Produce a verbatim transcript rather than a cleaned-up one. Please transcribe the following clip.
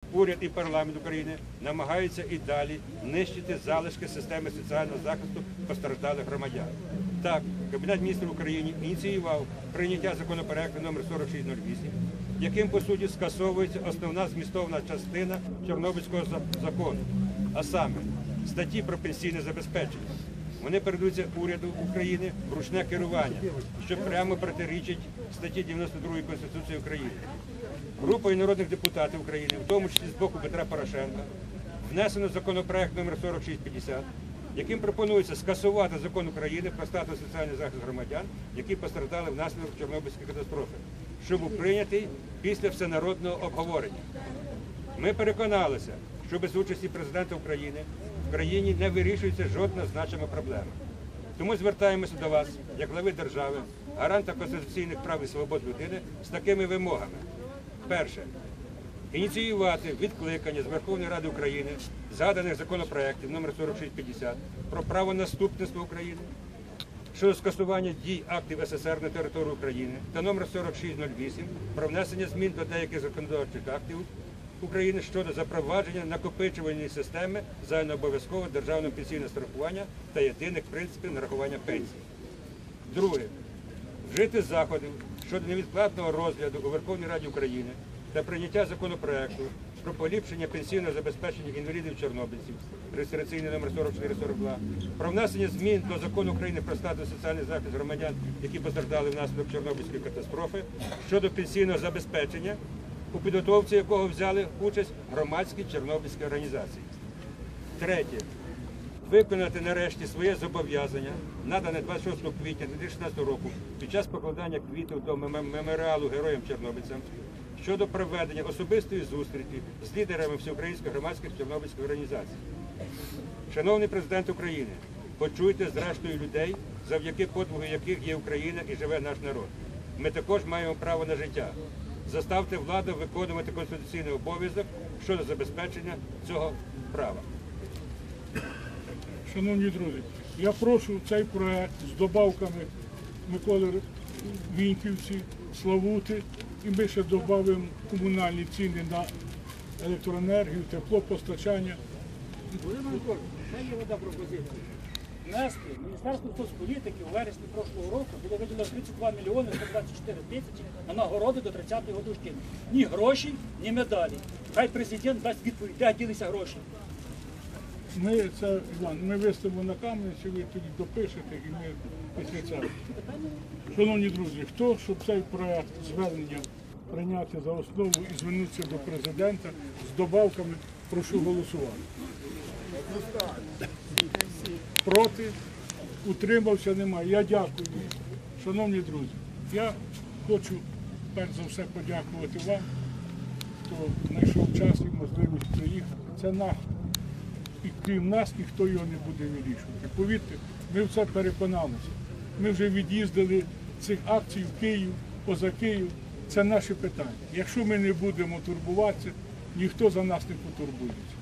уряд і парламент України намагаються і далі нищити залишки системи соціального захисту постраждалих громадян. Так, Кабінет міністрів України ініціював прийняття законопроекту номер сорок шість нуль вісім, яким, по суті, скасовується основна змістовна частина Чорнобильського закону, а саме статті про пенсійне забезпечення. Вони передаються уряду України в ручне керування, що прямо протирічить статті дев'яносто другої Конституції України. Групою народних депутатів України, в тому числі з боку Петра Порошенка, внесено законопроект номер сорок шість п'ятдесят, яким пропонується скасувати закон України про статус і соціальний захист громадян, які постраждали внаслідок Чорнобильської катастрофи, що був прийнятий після всенародного обговорення. Ми переконалися, що без участі президента України в країні не вирішується жодна значима проблема. Тому звертаємося до вас, як глави держави, гаранта конституційних прав і свобод людини, з такими вимогами. Перше. Ініціювати відкликання з Верховної Ради України згаданих законопроєктів номер сорок шість п'ятдесят про право наступництва України щодо скасування дій актів ес ес ер на території України та номер сорок шість нуль вісім про внесення змін до деяких законодавчих актів України щодо запровадження накопичувальної системи загальнообов'язкового державного пенсійного страхування та єдиних принципів нарахування пенсій. Друге. Вжити заходів щодо невідкладного розгляду у Верховній Раді України та прийняття законопроекту про поліпшення пенсійного забезпечення інвалідів-чорнобильців, реєстраційний номер сорок чотири сорок два, про внесення змін до Закону України про статус і соціальний захист громадян, які постраждали внаслідок Чорнобильської катастрофи, щодо пенсійного забезпечення, у підготовці якого взяли участь громадські чорнобильські організації. Третє. Виконати нарешті своє зобов'язання, надане двадцять шостого квітня дві тисячі шістнадцятого року під час покладання квітів до меморіалу героям-чорнобильцям щодо проведення особистої зустрічі з лідерами всеукраїнських громадських чорнобильських організацій. Шановний президент України, почуйте зрештою людей, завдяки подвигу яких є Україна і живе наш народ. Ми також маємо право на життя. Заставте владу виконувати конституційний обов'язок щодо забезпечення цього права. Шановні друзі, я прошу цей проект з добавками Миколи Віньківці, Славути, і ми ще додамо комунальні ціни на електроенергію, теплопостачання. Володимир Миколаївич, це є одна пропозиція. Внести Міністерство соцполітики у вересні прошлого року було виділено тридцять два мільйони сто двадцять чотири тисячі на нагороди до тридцятої годушки. Ні гроші, ні медалі. Хай президент дасть відповідь, де ділися гроші. Ми це, Іван, ми виставимо на камеру, чи ви тоді допишете, і ми після цього. Шановні друзі, хто, щоб цей проект звернення прийняти за основу і звернутися до президента з добавками, прошу голосувати. Проти? Утримався? Немає. Я дякую. Шановні друзі, я хочу перш за все подякувати вам, хто знайшов час і можливість приїхати. Це наш. І крім нас ніхто його не буде вирішувати. Повірте, ми в це переконалися. Ми вже від'їздили цих акцій в Київ, поза Київ. Це наше питання. Якщо ми не будемо турбуватися, ніхто за нас не потурбується.